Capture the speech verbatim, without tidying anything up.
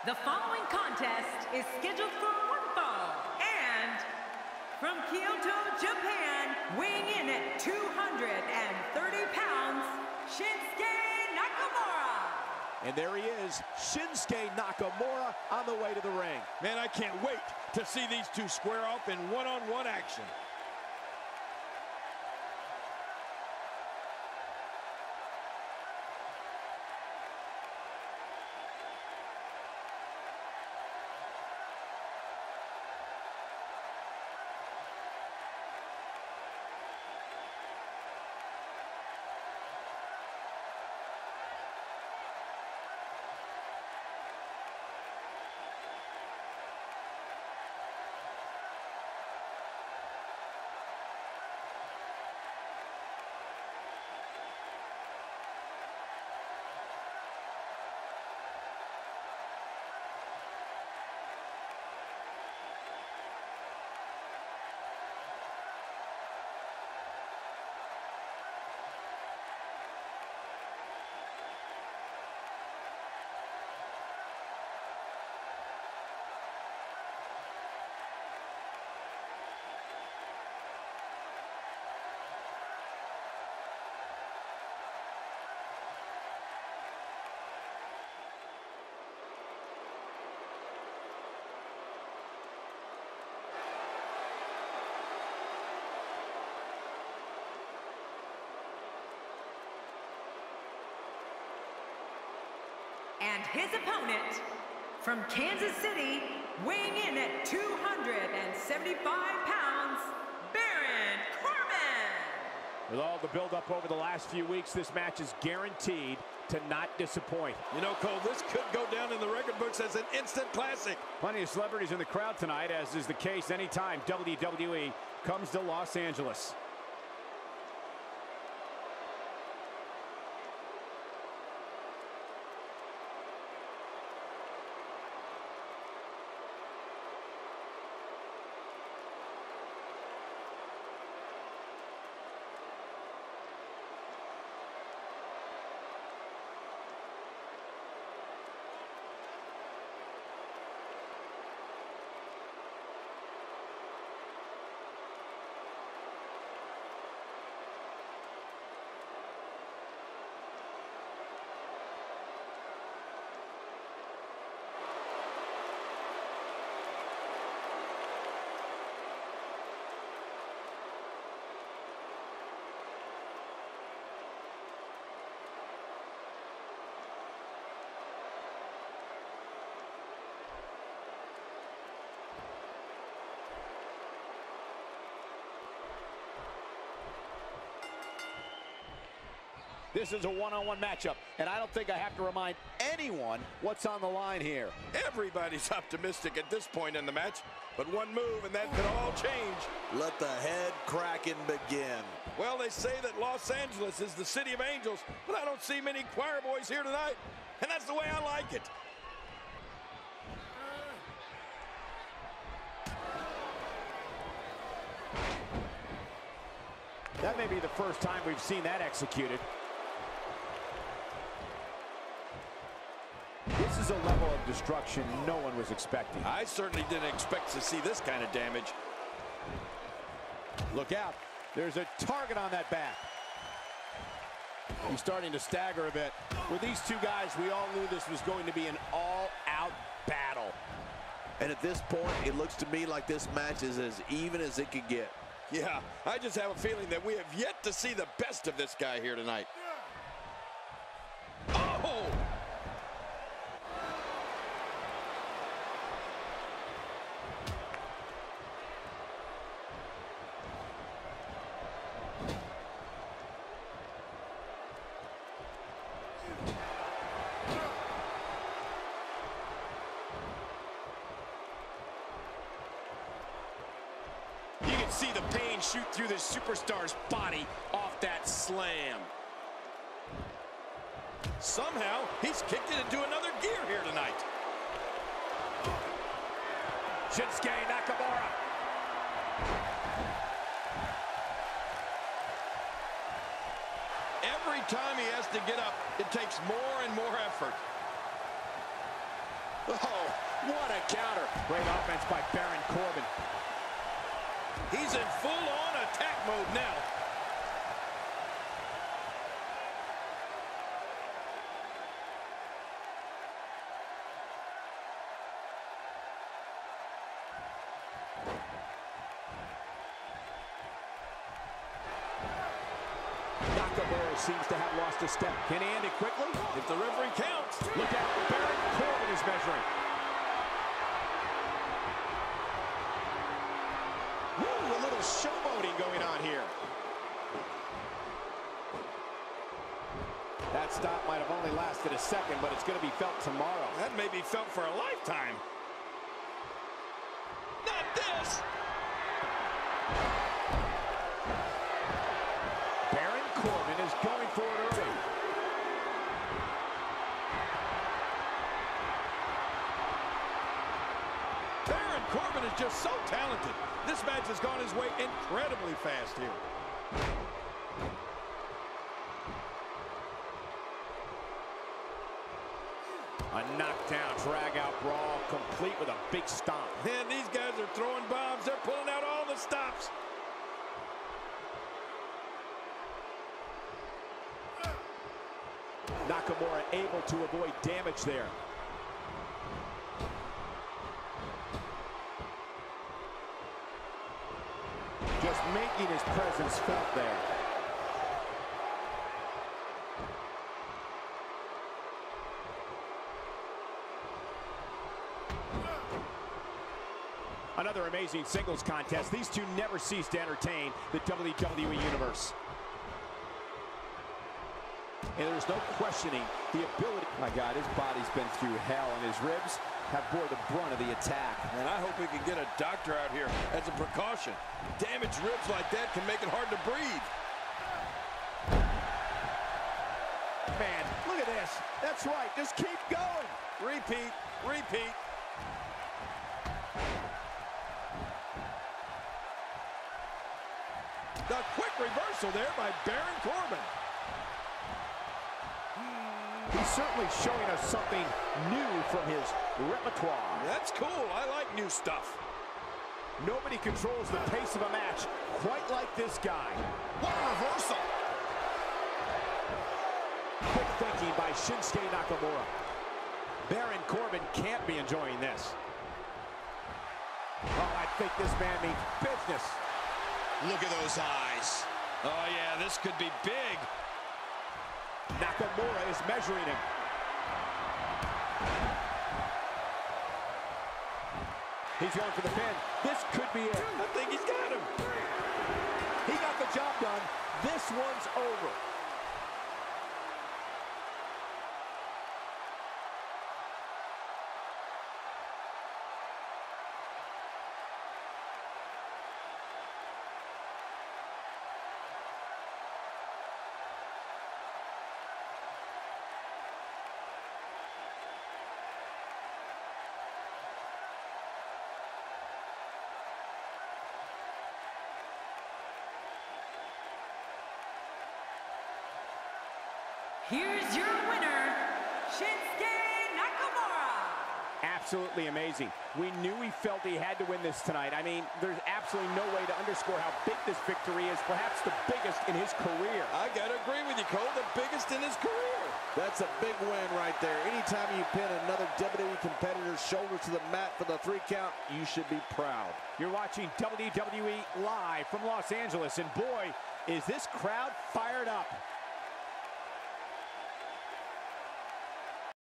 The following contest is scheduled for one fall, and from Kyoto, Japan, weighing in at two hundred thirty pounds, Shinsuke Nakamura. And there he is, Shinsuke Nakamura on the way to the ring. Man, I can't wait to see these two square off in one-on-one action. And his opponent, from Kansas City, weighing in at two hundred seventy-five pounds, Baron Corbin. With all the build-up over the last few weeks, this match is guaranteed to not disappoint. You know, Cole, this could go down in the record books as an instant classic. Plenty of celebrities in the crowd tonight, as is the case anytime W W E comes to Los Angeles. This is a one-on-one matchup, and I don't think I have to remind anyone what's on the line here. Everybody's optimistic at this point in the match, but one move and that could all change. Let the head cracking begin. Well, they say that Los Angeles is the city of angels, but I don't see many choir boys here tonight, and that's the way I like it. That may be the first time we've seen that executed. This is a level of destruction no one was expecting. I certainly didn't expect to see this kind of damage. Look out. There's a target on that back. He's starting to stagger a bit. With these two guys, we all knew this was going to be an all-out battle. And at this point, it looks to me like this match is as even as it could get. Yeah, I just have a feeling that we have yet to see the best of this guy here tonight. Oh! See the pain shoot through this superstar's body off that slam. Somehow, he's kicked it into another gear here tonight. Shinsuke Nakamura. Every time he has to get up, it takes more and more effort. Oh, what a counter. Great offense by Baron Corbin. He's in full-on attack mode now. Nakamura seems to have lost a step. Can he end it quickly? If the referee counts. Look out, Baron Corbin is measuring. Woo, a little showboating going on here. That stop might have only lasted a second, but it's going to be felt tomorrow. That may be felt for a lifetime. Not this! Baron Corbin is going for it early. Baron Corbin is just so talented. This match has gone his way incredibly fast here. A knockdown, drag-out brawl, complete with a big stomp. Man, these guys are throwing bombs. They're pulling out all the stops. Nakamura able to avoid damage there. Just making his presence felt there. Another amazing singles contest. These two never cease to entertain the W W E Universe. And there's no questioning the ability. My God, his body's been through hell, and his ribs have bore the brunt of the attack. And I hope we can get a doctor out here as a precaution. Damaged ribs like that can make it hard to breathe. Man, look at this. That's right. Just keep going. Repeat, repeat. The quick reversal there by Baron Corbin. He's certainly showing us something new from his repertoire. That's cool. I like new stuff. Nobody controls the pace of a match quite like this guy. What a reversal. Quick thinking by Shinsuke Nakamura. Baron Corbin can't be enjoying this. Oh, I think this man means business. Look at those eyes. Oh, yeah, this could be big. Nakamura is measuring him. He's going for the pin. This could be it. I think he's got him. He got the job done. This one's over. Here's your winner, Shinsuke Nakamura. Absolutely amazing. We knew he felt he had to win this tonight. I mean, there's absolutely no way to underscore how big this victory is, perhaps the biggest in his career. I got to agree with you, Cole, the biggest in his career. That's a big win right there. Anytime you pin another W W E competitor's shoulder to the mat for the three count, you should be proud. You're watching W W E live from Los Angeles, and boy, is this crowd fired up.